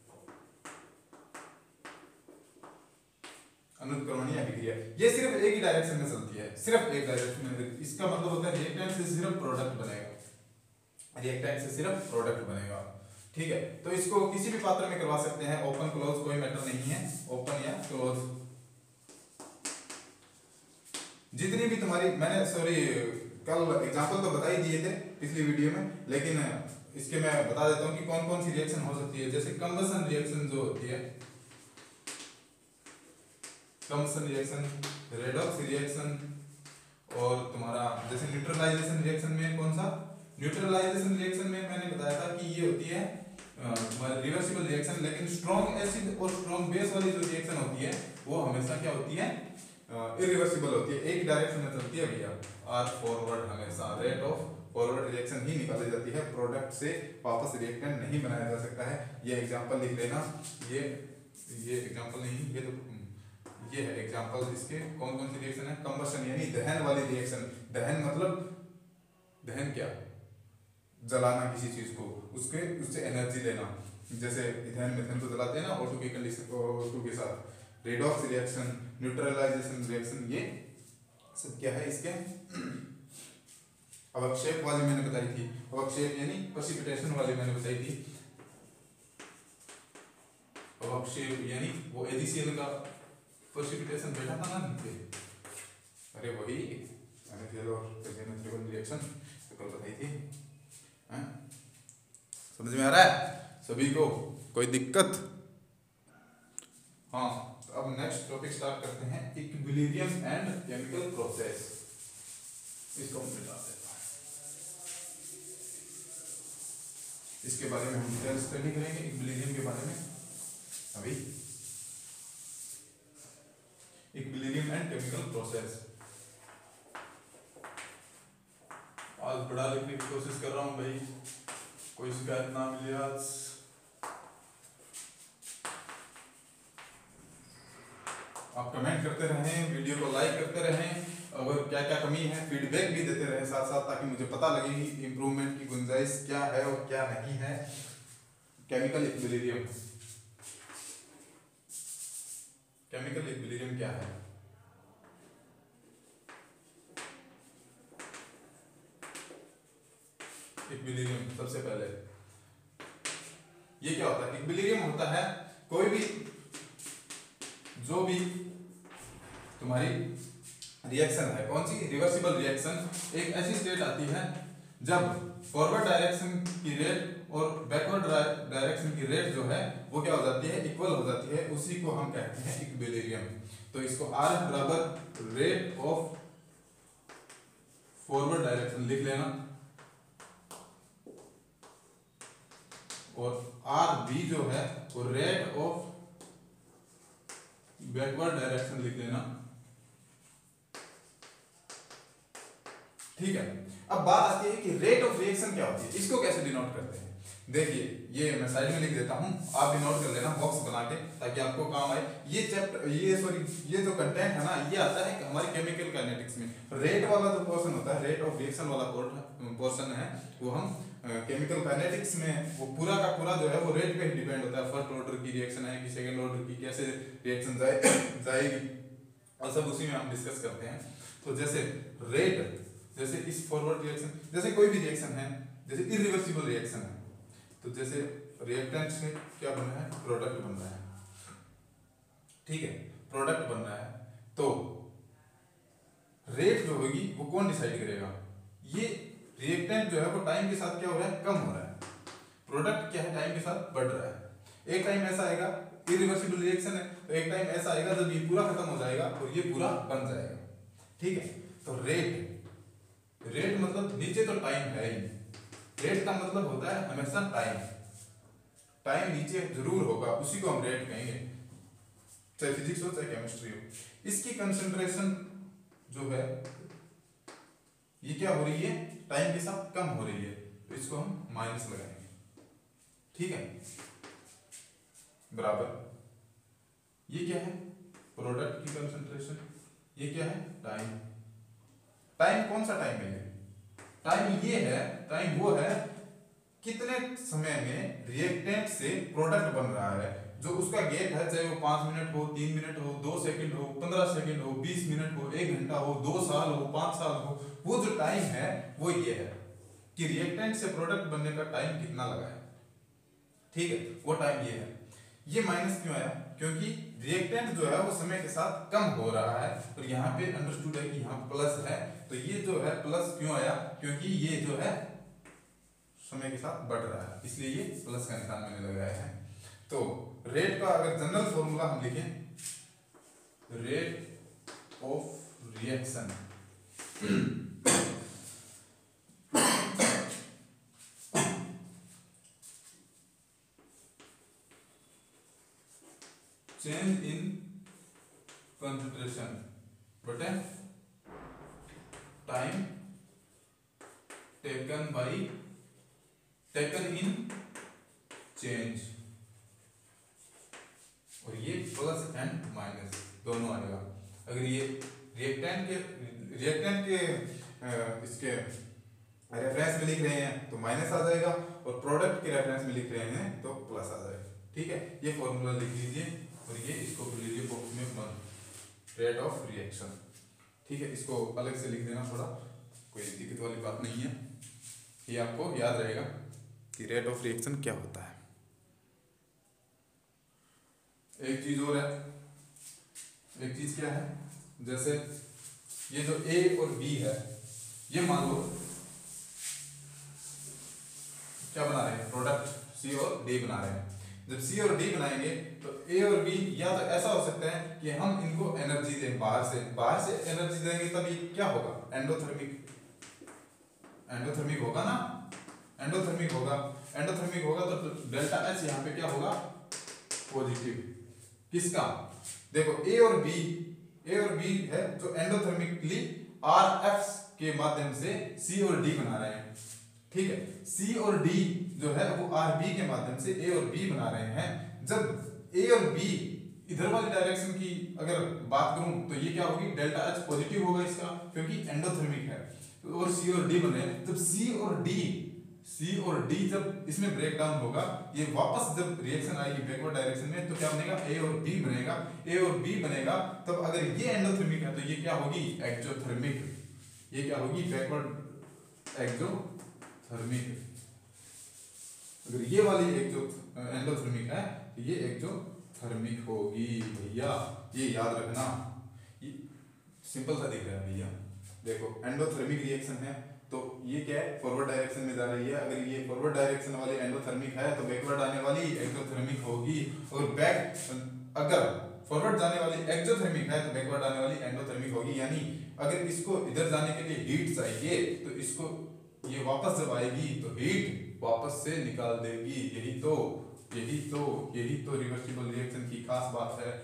A: अनुत्क्रमणीय अभिक्रिया ये सिर्फ एक ही डायरेक्शन में चलती है, सिर्फ एक डायरेक्शन में। इसका मतलब होता है रिएक्टेंट से सिर्फ प्रोडक्ट बनेगा, रिएक्टेंट से सिर्फ प्रोडक्ट बनेगा। ठीक है, तो इसको किसी भी पात्र में करवा सकते हैं, ओपन क्लोज कोई मैटर नहीं है, ओपन या क्लोज। जितनी भी तुम्हारी, मैंने सॉरी कल एग्जांपल तो बता ही दिए थे पिछली वीडियो में, लेकिन इसके मैं बता देता हूँ कि कौन कौन सी रिएक्शन हो सकती है। जैसे कंबसन रिएक्शन जो होती है, कंबसन रिएक्शन, रेडॉक्स रिएक्शन, और तुम्हारा जैसे न्यूट्रलाइजेशन रिएक्शन में कौन सा, न्यूट्रलाइजेशन रिएक्शन में मैंने बताया था कि ये होती है तुम्हारे रिवर्सिबल रिएक्शन, लेकिन स्ट्रॉन्ग एसिड और स्ट्रॉन्ग बेस वाली जो रिएक्शन होती है वो हमेशा क्या होती है, इरिवर्सिबल होती है, एक डायरेक्शन में चलती है भैया, आर फॉरवर्ड, हमेशा रेट ऑफ फॉरवर्ड रिएक्शन ही निकाली जाती है, प्रोडक्ट से वापस रिएक्टेंट नहीं बनाया जा सकता है। ये एग्जांपल लिख लेना, ये एग्जांपल नहीं, ये तो ये है एग्जांपल। इसके कौन कौन सी रिएक्शन है, कंबशन यानी दहन वाली रिएक्शन, दहन मतलब दहन क्या, जलाना किसी चीज को, उससे एनर्जी लेना, जैसे इथेन मिथेन को जलाते हैं ना O2 की कंडीशन, O2 के साथ, रेडॉक्स रिएक्शन, न्यूट्रलाइजेशन रिएक्शन, ये सब क्या है इसके। अवक्षेप वाली मैंने बताई थी, अवक्षेप यानी प्रेसिपिटेशन वाली मैंने बताई थी, अवक्षेप यानी वो एजीसीएल का प्रेसिपिटेशन बैठा था ना नीचे, अरे वही एनएचएल और ट्रिपल रिएक्शन तो कल बताई थी। समझ में आ रहा है सभी को, कोई दिक्कत? हाँ, तो अब नेक्स्ट टॉपिक स्टार्ट करते हैं, इक्विलिब्रियम एंड केमिकल प्रोसेस। इसको हम मिटा देता है, इसके बारे में हम डिटेल स्टडी करेंगे, इक्विलिब्रियम के बारे में अभी। इक्विलिब्रियम एंड केमिकल प्रोसेस, आज पढ़ा लिखने की कोशिश कर रहा हूँ भाई, कोई शिकायत ना मिले आज। आप कमेंट करते रहें, वीडियो को लाइक करते रहें, और क्या क्या कमी है फीडबैक भी देते रहें साथ साथ, ताकि मुझे पता लगे कि इम्प्रूवमेंट की गुंजाइश क्या है और क्या नहीं है। केमिकल इक्विलिब्रियम, केमिकल इक्विलिब्रियम क्या है? इक्विलिब्रियम सबसे पहले ये क्या होता है? इक्विलिब्रियम होता है कोई भी, जो भी तुम्हारी रिएक्शन है, कौन सी, रिवर्सिबल रिएक्शन, एक ऐसी स्टेट आती है जब फॉरवर्ड डायरेक्शन की रेट और बैकवर्ड डायरेक्शन की रेट जो है वो क्या हो जाती है, इक्वल हो जाती है, उसी को हम कहते हैं इक्विलिब्रियम। तो इसको R बराबर रेट ऑफ फॉरवर्ड डायरेक्शन लिख लेना, और RB जो है वो रेट ऑफ बैकवर्ड डायरेक्शन लिख लेना, ठीक है। अब बात आती है कि रेट ऑफ रिएक्शन क्या होती है, इसको कैसे डिनोट करते हैं। देखिए, ये मैं साइड में लिख देता हूं, आप भी नोट कर लेना बॉक्स बना के, ताकि आपको काम आए। ये चैप्टर, ये जो कंटेंट है ना, ये आता है हमारे केमिकल काइनेटिक्स में। रेट वाला जो पोर्शन होता है, रेट ऑफ रिएक्शन वाला पोर्शन है, वो हम केमिकल काइनेटिक्स में, वो पूरा का पूरा जो है वो रेट पे ही डिपेंड होता है। फर्स्ट ऑर्डर की रिएक्शन है कि सेकंड ऑर्डर की, कैसे रिएक्शन जाएगी, और सब उसी में हम डिस्कस करते हैं। तो जैसे रेट, जैसे इस फॉरवर्ड रिएक्शन, जैसे कोई भी रिएक्शन है, जैसे इरिवर्सिबल रिएक्शन है, तो जैसे रिएक्टेंट से क्या बन रहा है, प्रोडक्ट बन रहा है, ठीक है, प्रोडक्ट बन रहा है, तो रेट जो होगी वो कौन डिसाइड करेगा? ये रिएक्टेंट जो है वो टाइम के साथ क्या हो रहा है, कम हो रहा है, प्रोडक्ट क्या है, टाइम के साथ बढ़ रहा है। एक टाइम ऐसा आएगा, इरिवर्सिबल रिएक्शन है, तो एक टाइम ऐसा आएगा जब ये पूरा खत्म हो जाएगा और ये पूरा बन जाएगा, ठीक है। तो रेट मतलब नीचे तो टाइम है ही, रेट का मतलब होता है हमेशा टाइम, टाइम नीचे जरूर होगा, उसी को हम रेट कहेंगे, चाहे फिजिक्स हो चाहे केमिस्ट्री हो। इसकी कंसंट्रेशन जो है ये क्या हो रही है, टाइम के साथ कम हो रही है, तो इसको हम माइनस लगाएंगे, ठीक है, बराबर। ये क्या है, प्रोडक्ट की कंसंट्रेशन, ये क्या है, टाइम। टाइम कौन सा टाइम है, टाइम ये है, टाइम वो है कितने समय में रिएक्टेंट से प्रोडक्ट बन रहा है, जो उसका गेप है, चाहे वो 5 मिनट हो, 3 मिनट हो, 2 सेकंड हो, 15 सेकंड हो, 20 मिनट हो, 1 घंटा हो, 2 साल हो, 5 साल हो, वो जो टाइम है वो ये है कि रिएक्टेंट से प्रोडक्ट बनने का टाइम कितना लगा है, ठीक है, वो टाइम ये है। ये माइनस क्यों आया, क्योंकि रिएक्टेंट जो है वो समय के साथ कम हो रहा है, और यहाँ पे अंडरस्टूड है कि यहाँ प्लस है, तो ये जो है प्लस क्यों आया, क्योंकि ये जो है समय के साथ बढ़ रहा है, इसलिए ये प्लस का निशान मैंने लगाया है। तो रेट का अगर जनरल फॉर्मूला हम लिखें, rate of reaction change in concentration बटे टाइम टेकन इन चेंज, और ये प्लस एंड माइनस दोनों आएगा। अगर ये रिएक्टेंट के इसके रेफरेंस में लिख रहे हैं तो माइनस आ जाएगा, और प्रोडक्ट के रेफरेंस में लिख रहे हैं तो प्लस आ जाएगा। ठीक है, ये फॉर्मूला लिख लीजिए, और ये इसको कर लीजिए बॉक्स में बंद, रेट ऑफ रिएक्शन। ठीक है, इसको अलग से लिख देना, थोड़ा कोई दिक्कत वाली बात नहीं है, ये आपको याद रहेगा कि रेट ऑफ रिएक्शन क्या होता है। एक चीज और है, एक चीज क्या है, जैसे ये जो ए और बी है, ये मान लो क्या बना रहे हैं, प्रोडक्ट सी और डी बना रहे हैं। जब सी और डी बनाएंगे तो ए और बी, या तो ऐसा हो सकता है कि हम इनको एनर्जी दें, बाहर से एनर्जी देंगे, तब ये क्या होगा, एंडोथर्मिक होगा ना, एंडोथर्मिक होगा तो डेल्टा एच यहाँ पे क्या होगा, पॉजिटिव। किसका, देखो ए और बी है जो एंडोथर्मिकली आर एफ के माध्यम से सी और डी बना रहे हैं। ठीक है, सी और डी जो है वो आर बी के माध्यम से ए और बी बना रहे हैं। जब ए और बी इधर वाली डायरेक्शन की अगर बात करूं तो ये क्या होगी, डेल्टा एच पॉजिटिव होगा इसका, क्योंकि एंडोथर्मिक है, और सी और डी बन रहे हैं। जब सी और डी जब इसमें ब्रेक डाउन होगा, ये वापस जब रिएक्शन आएगी बैकवर्ड डायरेक्शन में, तो क्या बनेगा, ए और बी बनेगा। तब अगर ये एंडोथर्मिक है तो ये क्या होगी, एक्सोथर्मिक। ये क्या होगी, बैकवर्ड एक्सोथर्मिक। अगर ये वाली एंडोथर्मिक है तो ये एक्सोथर्मिक होगी भैया, ये याद रखना। ये सिंपल सा दिख रहा है भैया, देखो एंडोथर्मिक रिएक्शन है तो ये क्या है, फॉरवर्ड डायरेक्शन में जा रही है। अगर ये फॉरवर्ड डायरेक्शन वाली एंडोथर्मिक है तो बैकवर्ड आने वाली एक्सोथर्मिक होगी, और अगर फॉरवर्ड जाने वाली एक्सोथर्मिक है तो बैकवर्ड आने वाली एंडोथर्मिक होगी। यानी अगर इसको इधर जाने के लिए हीट चाहिए तो इसको ये वापस जब आएगी तो हीट वापस से निकाल देगी। यही तो रिवर्सिबल रिएक्शन की खास बात है।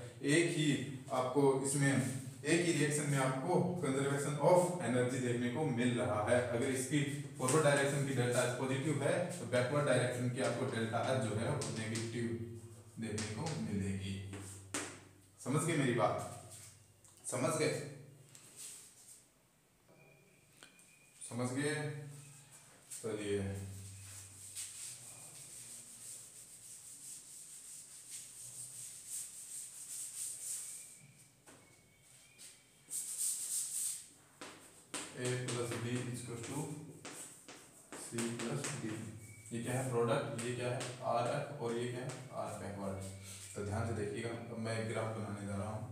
A: एक ही रिएक्शन में आपको कंजर्वेशन ऑफ एनर्जी देखने को मिल रहा है। अगर इसकी फॉरवर्ड डायरेक्शन की डेल्टा एच पॉजिटिव है तो बैकवर्ड डायरेक्शन की आपको डेल्टा एच जो है वो नेगेटिव देखने को मिलेगी। समझ गए मेरी बात, समझ गए? चलिए A plus B equal to C plus D। ये क्या है, प्रोडक्ट, ये क्या है आर एफ, और ये क्या है आर बैकवर्ड। तो ध्यान से देखिएगा, अब मैं एक ग्राफ बनाने जा रहा हूँ।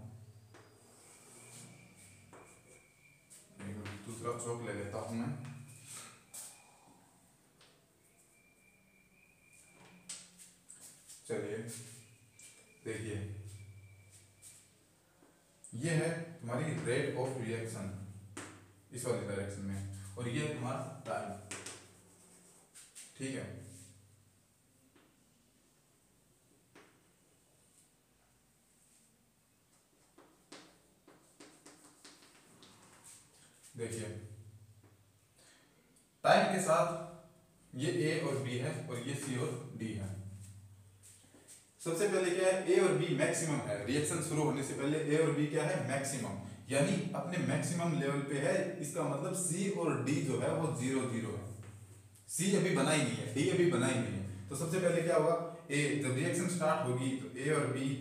A: दूसरा चौक ले लेता हूँ मैं। चलिए देखिए, ये है तुम्हारी रेट ऑफ रिएक्शन इस वाली डायरेक्शन में, और ये है तुम्हारा टाइम। ठीक है, देखिए टाइम के साथ ये ए और बी है और ये सी और डी है। सबसे पहले क्या है, ए और बी मैक्सिमम है। रिएक्शन शुरू होने से पहले ए और बी क्या है, मैक्सिमम, यानी अपने मैक्सिमम लेवल पे है। इसका मतलब सी और डी जो है वो 0-0 है। सी अभी बना ही नहीं है, डी अभी बना ही नहीं है। तो सबसे पहले क्या होगा, ए जब रिएक्शन स्टार्ट होगी तो ए और बी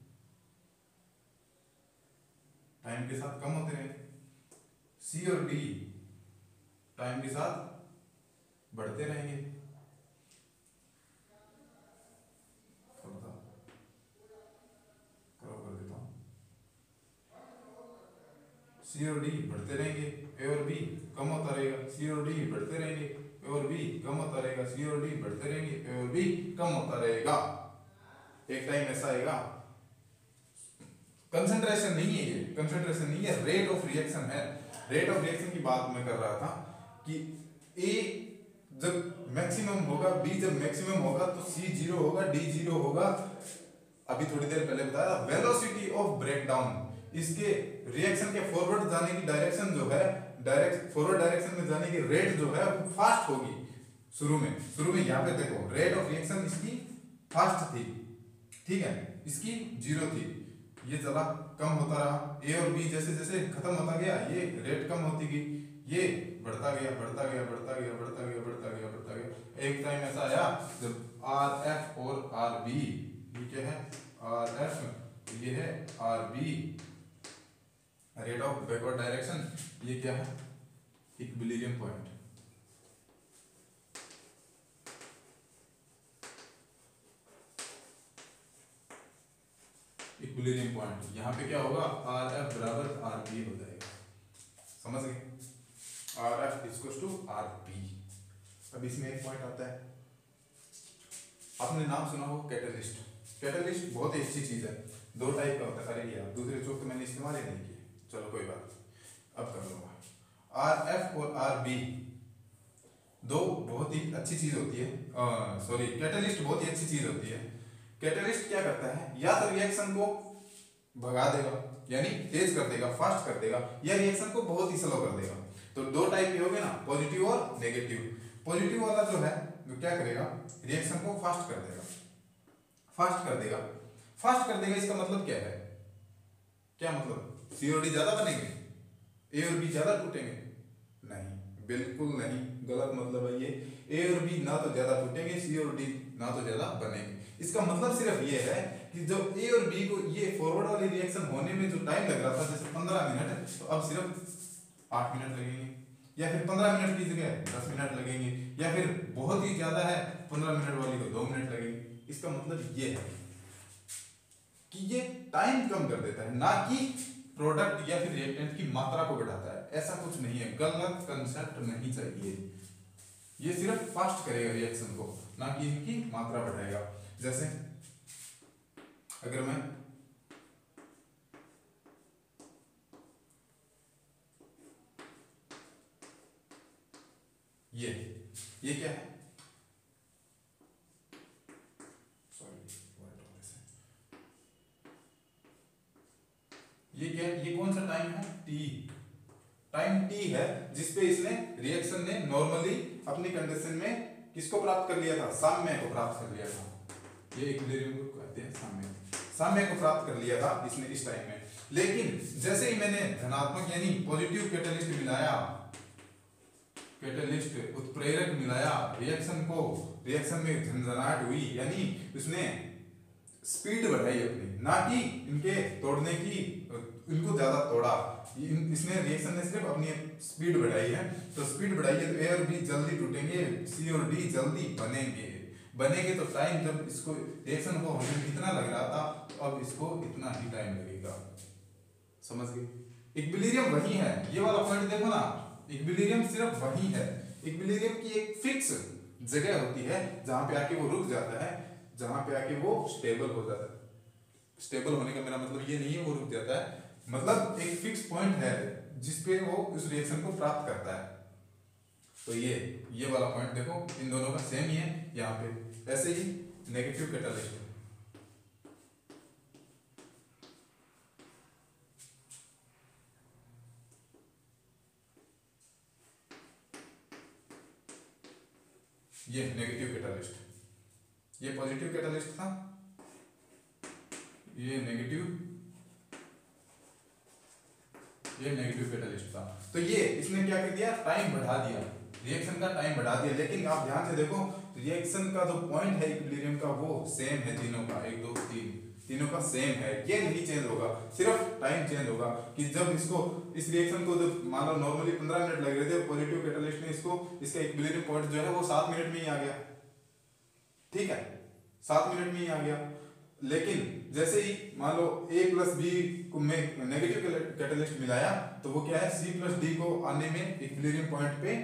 A: टाइम के साथ कम होते रहेंगे, सी और डी टाइम के साथ बढ़ते रहेंगे। सी और डी बढ़ते रहेंगे, ए और बी कम होता रहेगा, सी और डी बढ़ते रहेंगे, ए और बी कम होता रहेगा, सी और डी बढ़ते रहेंगे, ए और बी कम होता रहेगा। एक टाइम ऐसा आएगा, कंसंट्रेशन नहीं है, ये कंसंट्रेशन नहीं है, रेट ऑफ रिएक्शन है। रेट ऑफ रिएक्शन की बात मैं कर रहा था कि ए जब मैक्सिमम होगा, बी जब मैक्सिमम होगा तो सी 0 होगा, डी 0 होगा, अभी थोड़ी देर पहले बताया, वेलोसिटी ऑफ ब्रेकडाउन, इसके रिएक्शन के फॉरवर्ड जाने की डायरेक्शन जो है, डायरेक्ट फॉरवर्ड डायरेक्शन में जाने की रेट जो है वो फास्ट होगी। शुरू में यहाँ पे देखो रेट ऑफ रिएक्शन इसकी फास्ट थी, ठीक है, इसकी 0 थी, ये चला कम होता रहा, ए और बी जैसे जैसे खत्म होता गया ये रेट कम होती गई, ये बढ़ता गया बढ़ता गया बढ़ता गया बढ़ता गया बढ़ता गया बढ़ता गया। एक टाइम ऐसा आया जब आर एफ और आर बी, ये क्या है आर एफ, ये है R B, rate of backward direction, ये क्या है इक्विलिब्रियम पॉइंट। इक्विलिब्रियम पॉइंट यहाँ पे क्या होगा, आर एफ बराबर आर बी हो जाएगा, समझ गए, R F equals to R B. अब इसमें एक पॉइंट आता है, आपने नाम सुना हो कैटलिस्ट। कैटलिस्ट बहुत ही अच्छी चीज है, 2 टाइप का होता है, अरे यार दूसरे चौक तो मैंने इस्तेमाल ही नहीं किया, चलो कोई बात नहीं अब कर लूंगा। आर एफ और आर बी 2 बहुत ही अच्छी चीज होती है, सॉरी कैटलिस्ट बहुत ही अच्छी चीज होती है। कैटलिस्ट क्या करता है, या तो रिएक्शन को भगा देगा यानी तेज कर देगा, फास्ट कर देगा, या रिएक्शन को बहुत ही स्लो कर देगा। तो 2 टाइप के हो गए ना, पॉजिटिव और नेगेटिव। पॉजिटिव वाला जो है वो क्या करेगा, रिएक्शन को फास्ट कर देगा, फास्ट कर देगा, फास्ट कर देगा। इसका मतलब क्या है, क्या मतलब, सी और डी ज्यादा बनेंगे, ए और बी ज्यादा टूटेंगे? नहीं, बिल्कुल नहीं, गलत मतलब है ये। ए और बी ना तो ज्यादा टूटेंगे, सी और डी ना तो ज्यादा बनेंगे। इसका मतलब सिर्फ ये है कि जो ए और बी को ये फॉरवर्ड वाली रिएक्शन होने में जो टाइम लग रहा था जैसे 15 मिनट, तो अब सिर्फ 8 मिनट लगेंगे, या फिर 15 मिनट की जगह 10 मिनट लगेंगे, या फिर बहुत ही ज्यादा है 15 मिनट वाली को 2 मिनट लगेंगे। इसका मतलब ये है कि ये टाइम कम कर देता है, ना कि प्रोडक्ट या फिर रिएक्टेंट की मात्रा को बढ़ाता है। ऐसा कुछ नहीं है, गलत कंसेप्ट नहीं चाहिए। ये सिर्फ फास्ट करेगा रिएक्शन को, ना कि इनकी मात्रा बढ़ाएगा। जैसे अगर मैं ये क्या है, ये क्या है, ये कौन सा टाइम है, टी, टाइम टी है, जिसपे इसने रिएक्शन ने नॉर्मली अपनी कंडीशन में किसको प्राप्त कर लिया था, साम्य को प्राप्त कर लिया था। ये इक्विलिब्रियम को कहते हैं साम्य, साम्य को प्राप्त कर लिया था इसने इस टाइम में। लेकिन जैसे ही मैंने धनात्मक यानी पॉजिटिव कैटलिस्ट मिलाया, कैटलिस्ट उत्प्रेरक मिलाया, रिएक्शन को, रिएक्शन में झंझनाहट हुई, यानी उसने स्पीड बढ़ाई अपनी, ना कि इनके तोड़ने की, इनको ज्यादा तोड़ा, इसने रिएक्शन ने सिर्फ अपनी स्पीड बढ़ाई है। तो स्पीड बढ़ाई है तो ए और बी जल्दी टूटेंगे, सी और डी जल्दी बनेंगे, बनेंगे तो टाइम, जब इसको रिएक्शन को होने में इतना लग रहा था तो अब इसको इतना ही टाइम लगेगा, समझ गए। इक्विलिब्रियम वही है, ये वाला पॉइंट देखो ना, इक्विलिब्रियम सिर्फ वही है। इक्विलिब्रियम की एक फिक्स जगह होती है जहां पे आके वो रुक जाता है, जहां पे आके वो स्टेबल हो जाता है। स्टेबल होने का मेरा मतलब ये नहीं है वो रुक जाता है, मतलब एक फिक्स पॉइंट है जिसपे वो उस रिएक्शन को प्राप्त करता है। तो ये वाला पॉइंट देखो, इन दोनों का सेम ही है यहाँ पे। ऐसे ही नेगेटिव कैटालिस्ट, ये नेगेटिव कैटालिस्ट, ये पॉजिटिव कैटालिस्ट था, ये नेगेटिव कैटालिस्ट था। तो ये इसने क्या कर दिया, टाइम बढ़ा दिया, रिएक्शन का टाइम बढ़ा दिया। लेकिन आप ध्यान से देखो, रिएक्शन का जो पॉइंट है इक्विलिब्रियम का वो सेम है तीनों का, 1 2 3 तीनों का सेम है, ये नहीं चेंज होगा, सिर्फ टाइम चेंज होगा। कि जब इसको, इस रिएक्शन को जब मान लो नॉर्मली 15 मिनट लग रहे थे, पॉजिटिव कैटालिस्ट ने इसको, इसका इक्विलिब्रियम पॉइंट जो है वो 7 मिनट में ही आ गया, ठीक है, 7 मिनट में ही आ गया। लेकिन जैसे ही मान लो a प्लस बी को में नेगेटिव कैटालिस्ट मिलाया तो वो क्या है, c प्लस डी को आने में इक्विलिब्रियम पॉइंट पे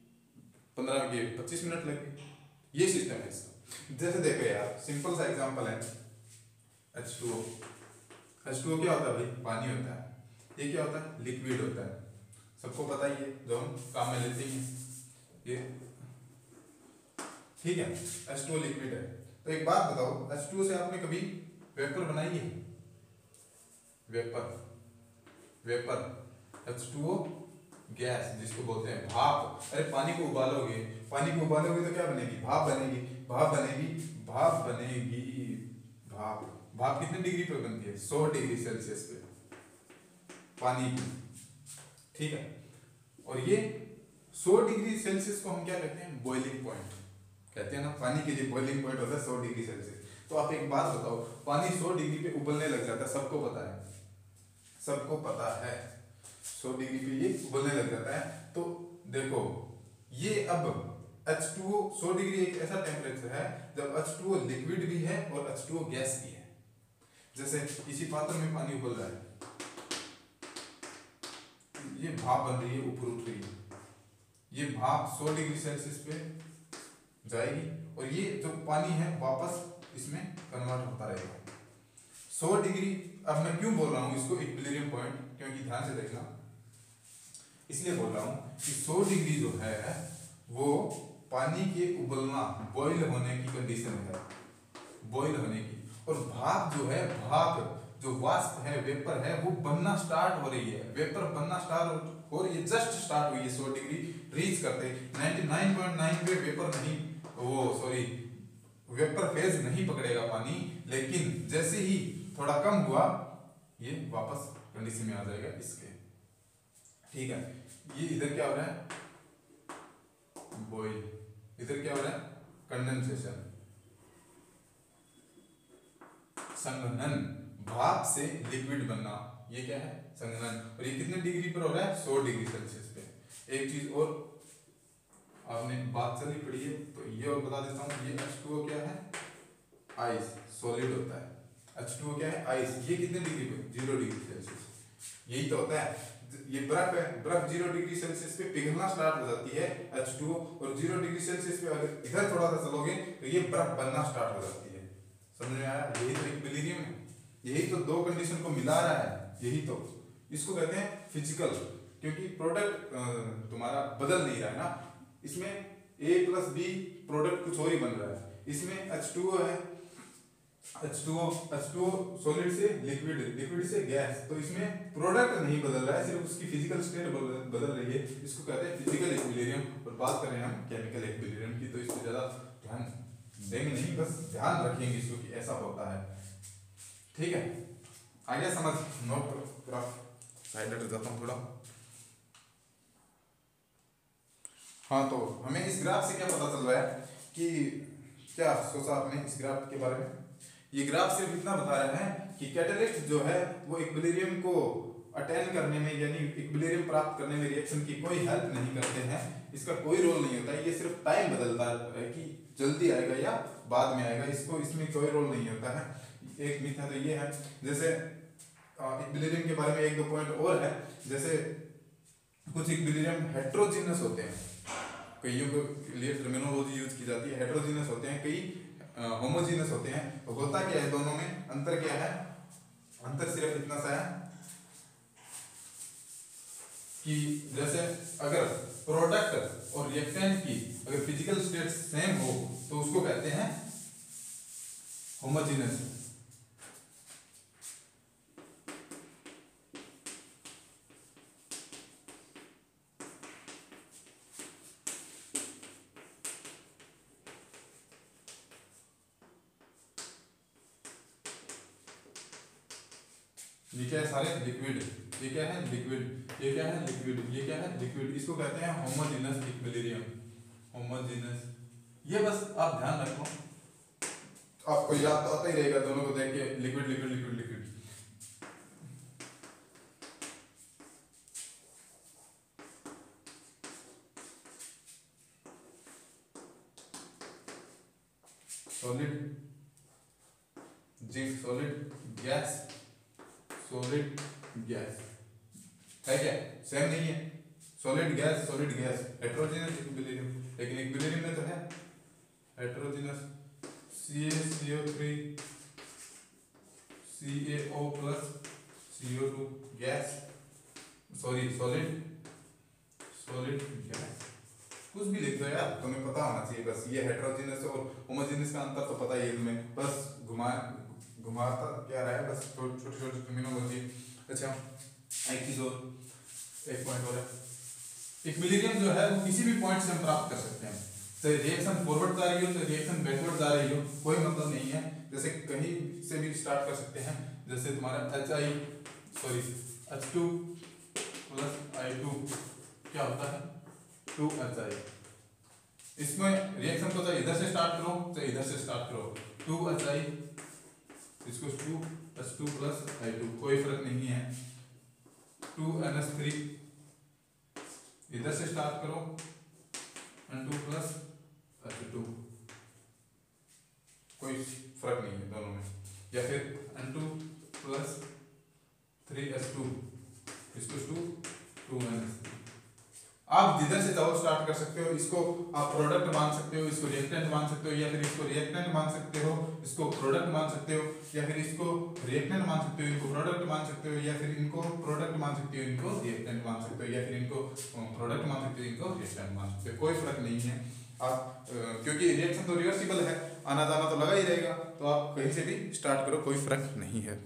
A: 25 मिनट लगे। ये सिस्टम है इसका। जैसे देखो यार, सिंपल सा एग्जांपल है, H2O। H2O क्या होता है भाई, पानी होता है। ये क्या होता है, लिक्विड होता है, सबको पता ही है, जो हम काम में लेते हैं ये, ठीक है। H2O लिक्विड है। तो एक बात बताओ, H2O से आपने कभी वेपर बनाइए, वेपर, वेपर H2O गैस जिसको बोलते हैं भाप। अरे पानी को उबालोगे, पानी को उबालोगे तो क्या बनेगी? भाप बनेगी, भाप बनेगी, भाप बनेगी, भाप। भाप कितने डिग्री पे बनती है? 100 डिग्री सेल्सियस पे पानी की, ठीक है। और ये 100 डिग्री सेल्सियस को हम क्या कहते हैं? बॉइलिंग पॉइंट कहते हैं ना, पानी के लिए बॉइलिंग पॉइंट होता है 100 डिग्री सेल्सियस। तो आप एक बात बताओ, पानी 100 डिग्री पे उबलने लग जाता है, सबको पता है, सबको पता है 100 डिग्री पे ये उबलने लग जाता है। तो देखो ये अब H2O 100 डिग्री एक ऐसा टेम्परेचर है जब H2O लिक्विड भी है और H2O गैस भी है। जैसे इसी पात्र में पानी उबल रहा है, ये भाप बन रही है, ऊपर उठ रही है, ये भाप 100 डिग्री सेल्सियस पे जाएगी और ये जो पानी है वापस इसमें कन्वर्ट होता रहेगा 100 डिग्री। अब मैं क्यों बोल रहा हूँ इसको इक्विलिब्रियम पॉइंट, क्योंकि ध्यान से देखना, इसलिए बोल रहा हूँ कि 100 डिग्री जो है वो पानी के उबलना, बॉईल होने की कंडीशन है, बॉईल होने की। और भाप जो है, भाप जो वाष्प है, वेपर है, वो बनना स्टार्ट हो रही है, वेपर बनना स्टार्ट हो रही है, जस्ट स्टार्ट हुई है 100 डिग्री रीच करते 99.9 पे वेपर नहीं, वो सॉरी वेपर फेज नहीं पकड़ेगा पानी, लेकिन जैसे ही थोड़ा कम हुआ ये वापस कंडीशन में आ जाएगा इसके, ठीक है। ये इधर क्या हो रहा है? बॉईल, इधर क्या हो रहा है? कंडेंसेशन, संघनन, भाप से लिक्विड बनना, ये क्या है? संघनन। और ये कितने डिग्री पर हो रहा है? 100 डिग्री सेल्सियस पे। एक चीज और आपने बात चली पड़ी है तो ये और बता देता हूँ, ये H2O क्या है? आइस, सॉलिड होता है। H2O क्या है? आइस। ये कितने डिग्री पे? 0 डिग्री सेल्सियस। यही तो होता है, ये बर्फ है, बर्फ 0 डिग्री सेल्सियस पे पिघलना स्टार्ट हो जाती है H2O, और 0 डिग्री सेल्सियस पे अगर इधर थोड़ा सा चलोगे तो ये बर्फ बनना स्टार्ट हो जाती है। समझ में आया? यही तो इक्विलिब्रियम है, यही तो दो कंडीशन को मिला रहा है, यही तो इसको कहते हैं फिजिकल, क्योंकि प्रोडक्ट तुम्हारा बदल नहीं रहा है ना, इसमें A प्लस B प्रोडक्ट कुछ और ही बन रहा है। इसमें H2O है, H2O सॉलिड से लिक्विड, लिक्विड से गैस, तो इसमें प्रोडक्ट नहीं बदल रहा है, सिर्फ उसकी फिजिकल स्टेट बदल रही है। इसको कहते हैं फिजिकल इक्विलिब्रियम। और बात करें हम केमिकल इक्विलिब्रियम की तो इससे ज्यादा ध्यान देंगे नहीं, बस ध्यान रखेंगे इसको कि ऐसा होता है, ठीक है। आगे समझ, नोट ग्राफ साइड हट जाता हूँ थोड़ा। हाँ, तो हमें इस ग्राफ से क्या पता चल रहा है कि क्या सोचा आपने इस ग्राफ के बारे में? ये ग्राफ सिर्फ इतना बता रहा है कि कैटलिस्ट जो है वो इक्विलिब्रियम को अटेन करने में, यानी इक्विलिब्रियम प्राप्त करने में रिएक्शन की कोई हेल्प नहीं करते हैं, इसका कोई रोल नहीं होता है, ये सिर्फ टाइम बदलता है कि जल्दी आएगा या बाद में आएगा, इसको इसमें कोई रोल नहीं होता है। एक मिथ है तो ये है। जैसे इक्विलिब्रियम के बारे में एक दो पॉइंट और है, जैसे कुछ इक्विलिब्रियम हेट्रोजीनस होते हैं, कईयों के लिए टर्मिनोलॉजी यूज की जाती है, हेट्रोजीनस होते हैं, कई होमोजीनस होते हैं। तो होता क्या है दोनों में, अंतर क्या है? अंतर सिर्फ इतना सा है कि जैसे अगर प्रोडक्ट और रिएक्टेंट की अगर फिजिकल स्टेट सेम हो तो उसको कहते हैं होमोजीनस। ये क्या है? सारे लिक्विड। ये क्या है? लिक्विड। ये क्या है? लिक्विड। ये क्या है? लिक्विड। इसको कहते हैं होमोजेनस इक्विलिब्रियम, होमोजेनस। ये बस आप ध्यान रखो, आपको याद तो आता ही रहेगा दोनों को देख के, liquid liquid liquid liquid. Solid, zinc solid, gas solid, gas है क्या? सेम नहीं है, solid gas, solid gas, heterogeneous equilibrium. लेकिन इक्विलिब्रियम में तो है heterogeneous, CaCO3 CaO plus CO2 gas, sorry solid, solid gas. कुछ भी लिख दो यार, तुम्हें पता होना चाहिए बस। ये हेट्रोजीनस और होमोजीनस का अंतर तो पता ही है तुम्हें, बस घुमा घुमाता क्या रहा है, बस छोटे छोटे टर्मिनोलॉजी। अच्छा एक चीज और, एक पॉइंट और है, इक्विलिब्रियम जो है वो किसी भी पॉइंट से हम प्राप्त कर सकते हैं। तो रिएक्शन फॉरवर्ड जा रही हो तो रिएक्शन बैकवर्ड जा रही हो कोई मतलब नहीं है, जैसे कहीं से भी स्टार्ट कर सकते हैं। जैसे तुम्हारा H2 प्लस I2 क्या होता है 2HI। इसमें रिएक्शन को चाहे इधर से स्टार्ट करो चाहे इधर से स्टार्ट करो, 2HI इसको 2H2 प्लस I2 कोई फर्क नहीं है। 2NH3 इधर से स्टार्ट करो N2 प्लस H2 कोई फर्क नहीं है दोनों में, या फिर N2 प्लस 3H2 इसको 2NH3। आप जिधर से चाहो स्टार्ट कर सकते हो, इसको आप प्रोडक्ट मान सकते हो, इसको रिएक्टेंट मान सकते हो, या फिर इसको रिएक्टेंट मान सकते हो, इसको प्रोडक्ट मान सकते हो, या फिर इसको रिएक्टेंट मान सकते हो, इनको प्रोडक्ट मान सकते हो, या फिर इनको प्रोडक्ट मान सकते हो, इनको रिएक्टेंट मान सकते हो, या फिर इनको प्रोडक्ट मान सकते हो, इनको रिएक्टेंट मान सकते हो, कोई फर्क नहीं है। आप क्योंकि रिएक्शन तो रिवर्सिबल है, आना जाना तो लगा ही रहेगा, तो आप कहीं से भी स्टार्ट करो कोई फर्क नहीं है।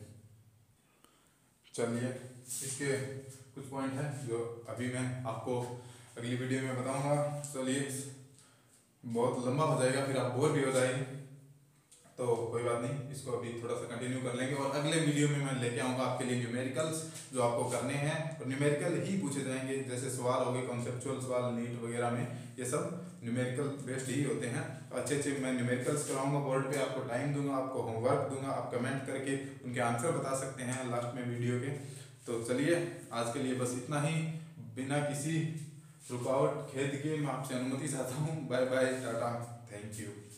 A: चलिए इसके कुछ पॉइंट हैं जो अभी मैं आपको अगली वीडियो में बताऊंगा। चलिए बहुत लंबा हो जाएगा, फिर आप बोर भी हो जाएंगे, तो कोई बात नहीं, इसको अभी थोड़ा सा कंटिन्यू कर लेंगे। और अगले वीडियो में मैं लेके आऊँगा आपके लिए न्यूमेरिकल्स जो आपको करने हैं, और न्यूमेरिकल ही पूछे जाएंगे, जैसे सवाल हो गए कॉन्सेप्चुअल सवाल नीट वगैरह में, ये सब न्यूमेरिकल बेस्ड ही होते हैं। अच्छे अच्छे मैं न्यूमेरिकल्स कराऊंगा बोर्ड पे, आपको टाइम दूंगा, आपको होमवर्क दूंगा, आप कमेंट करके उनके आंसर बता सकते हैं लास्ट में वीडियो के। तो चलिए आज के लिए बस इतना ही, बिना किसी रुकावट खेद के मैं आपसे अनुमति चाहता हूँ। Bye bye, tata, thank you.